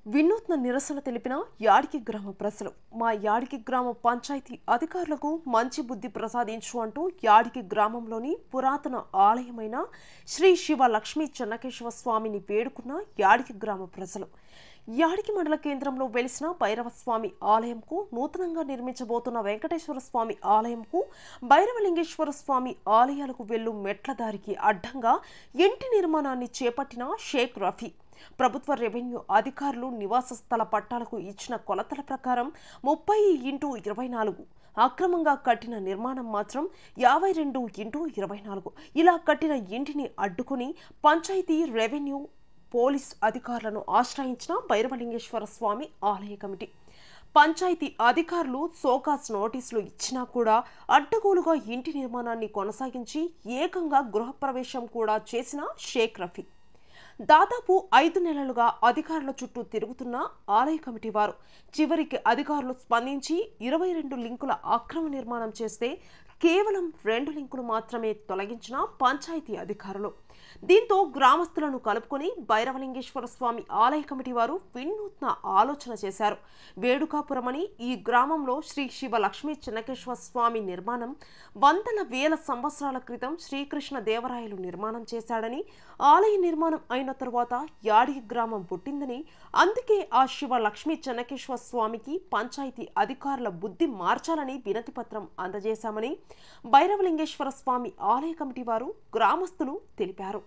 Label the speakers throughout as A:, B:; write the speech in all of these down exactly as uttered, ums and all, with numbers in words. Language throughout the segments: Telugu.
A: వినూత్న నిరసన తెలిపిన యాడికి గ్రామ ప్రజలు మా యాడికి గ్రామ పంచాయతీ అధికారులకు మంచి బుద్ధి ప్రసాదించు అంటూ యాడికి గ్రామంలోని పురాతన ఆలయమైన శ్రీ శివ లక్ష్మీ చెన్నకేశవ స్వామిని వేడుకున్న యాడికి గ్రామ ప్రజలు యాడికి మండల కేంద్రంలో వెలిసిన భైరవస్వామి ఆలయంకు నూతనంగా నిర్మించబోతున్న వెంకటేశ్వర స్వామి ఆలయంకు భైరవలింగేశ్వర స్వామి ఆలయాలకు వెళ్ళు మెట్ల దారికి అడ్డంగా ఇంటి నిర్మాణాన్ని చేపట్టిన షేక్ రఫీ ప్రభుత్వ రెవెన్యూ అధికారులు నివాస స్థల పట్టాలకు ఇచ్చిన కొలతల ప్రకారం ముప్పై ఇంటూ ఇరవై నాలుగు అక్రమంగా కట్టిన నిర్మాణం మాత్రం యాభై రెండు ఇంటూ ఇరవై నాలుగు ఇలా కట్టిన ఇంటిని అడ్డుకుని పంచాయతీ రెవెన్యూ పోలీస్ అధికారులను ఆశ్రయించిన భైరవలింగేశ్వర స్వామి ఆలయ కమిటీ పంచాయతీ అధికారులు సోకాస్ నోటీసులు ఇచ్చినా కూడా అడ్డగోలుగా ఇంటి నిర్మాణాన్ని కొనసాగించి ఏకంగా గృహప్రవేశం కూడా చేసిన షేక్ రఫీ దాదాపు ఐదు నెలలుగా అధికారుల చుట్టూ తిరుగుతున్న ఆలయ కమిటీ వారు చివరికి అధికారులు స్పందించి ఇరవై రెండు లింకుల అక్రమ నిర్మాణం చేస్తే కేవలం రెండు లింకులు మాత్రమే తొలగించిన పంచాయతీ అధికారులు దీంతో గ్రామస్తులను కలుపుకొని భైరవలింగేశ్వర స్వామి ఆలయ కమిటీ వారు వినూత్న ఆలోచన చేశారు. వేడుకాపురమని ఈ గ్రామంలో శ్రీ శివ లక్ష్మీ చెన్నకేశ్వర స్వామి నిర్మాణం వందల వేల సంవత్సరాల క్రితం శ్రీకృష్ణ దేవరాయలు నిర్మాణం చేశాడని, ఆలయ నిర్మాణం అయిన తరువాత యాడికి గ్రామం పుట్టిందని, అందుకే ఆ శివ లక్ష్మీ చెన్నకేశ్వర స్వామికి పంచాయతీ అధికారుల బుద్ధి మార్చాలని వినతి పత్రం అందజేశామని భైరవలింగేశ్వర స్వామి ఆలయ కమిటీ వారు గ్రామస్తులు తెలిపారు.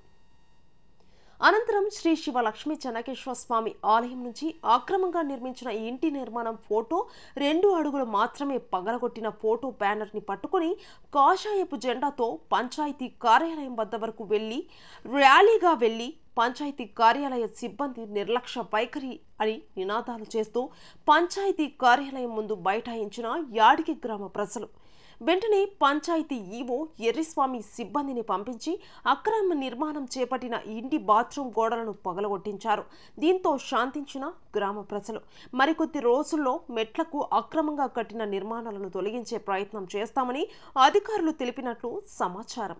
A: అనంతరం శ్రీ శివ లక్ష్మీ చెన్నకేశ్వర స్వామి ఆలయం నుంచి అక్రమంగా నిర్మించిన ఇంటి నిర్మాణం ఫోటో రెండు అడుగులు మాత్రమే పగలగొట్టిన ఫోటో బ్యానర్ ని పట్టుకుని కాషాయపు జెండాతో పంచాయతీ కార్యాలయం వద్ద వరకు వెళ్లి ర్యాలీగా వెళ్లి పంచాయతీ కార్యాలయ సిబ్బంది నిర్లక్ష్య వైఖరి అని నినాదాలు చేస్తూ పంచాయతీ కార్యాలయం ముందు బైఠాయించిన యాడికి గ్రామ ప్రజలు వెంటనే పంచాయతీ ఈవో ఎర్రిస్వామి సిబ్బందిని పంపించి అక్రమ నిర్మాణం చేపట్టిన ఇంటి బాత్రూం గోడలను పగలగొట్టించారు. దీంతో శాంతించిన గ్రామ ప్రజలు మరికొద్ది రోజుల్లో మెట్లకు అక్రమంగా కట్టిన నిర్మాణాలను తొలగించే ప్రయత్నం చేస్తామని అధికారులు తెలిపినట్లు సమాచారం.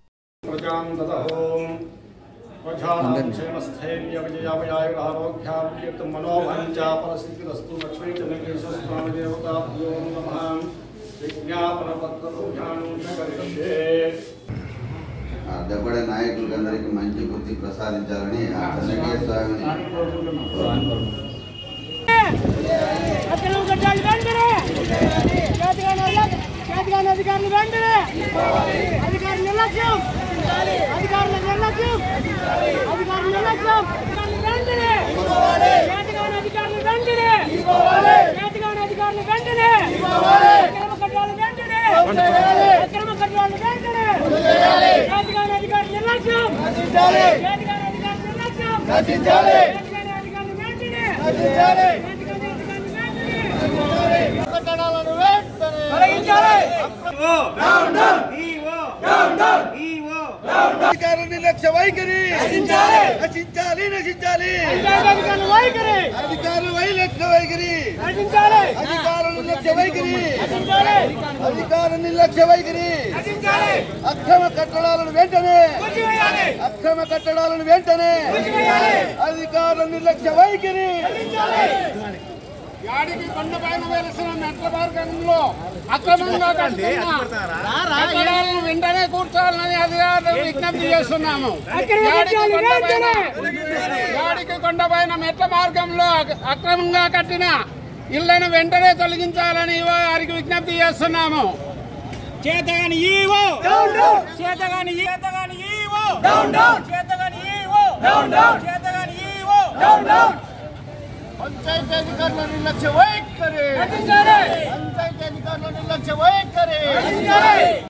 B: దెబ్బడే నాయకులందరికీ మంచి బుద్ధి ప్రసాదించాలని ఆ చెన్నకేశ్వర స్వామిని
C: అధికారులు వెంటనే అధికారులు నిర్లక్ష్యం అధికారుల నిర్లక్ష్యం అధికారుల నిర్లక్ష్యం వెంటనే అధికారులు వెంటనే అధికారులు వెంటనే అక్రమ కట్టాలు వెంటనే అక్రమ కట్టాలు వెంటనే అధికారుల అధికారులు నిర్లక్ష్యం అధికారుల అధికారులు నిర్లక్ష్యం అధికారులు వెంటనే కట్టడాలను వెంటనే తొలగించాలి.
D: అధికారుల నిర్లక్ష్య వైఖరి నశించాలి నశించాలి నశించాలి అధికారుల వైలక్ష్య వైఖరి నశించాలి అధికారుల నిర్లక్ష్య వైఖరి నశించాలి అధికారుల నిర్లక్ష్య వైఖరి నశించాలి అక్రమ కట్టడాలను వెంటనే అక్రమ కట్టడాలను వెంటనే అధికారుల నిర్లక్ష్య వైఖరి
C: యాడికి కొండపైన వెలిసిన మెట్ల మార్గంలో అక్రమంగా కట్టుకున్న కట్టడాలను వెంటనే కూర్చోవాలని అధికారులు విజ్ఞప్తి చేస్తున్నాము. యాడికి కొండపైన మెట్ల మార్గంలో అక్రమంగా కట్టిన ఇళ్లను వెంటనే తొలగించాలని వారికి విజ్ఞప్తి చేస్తున్నాము. చేతగాని ఈవో చేతగాని చేతగాని ఈవో చేతగాని ఈవో చేతగాని ఈవో పంచాయతీ అధికారుల నిర్లక్ష్య వైఖరి పంచాయతీ అధికారుల నిర్లక్ష్య వైఖరి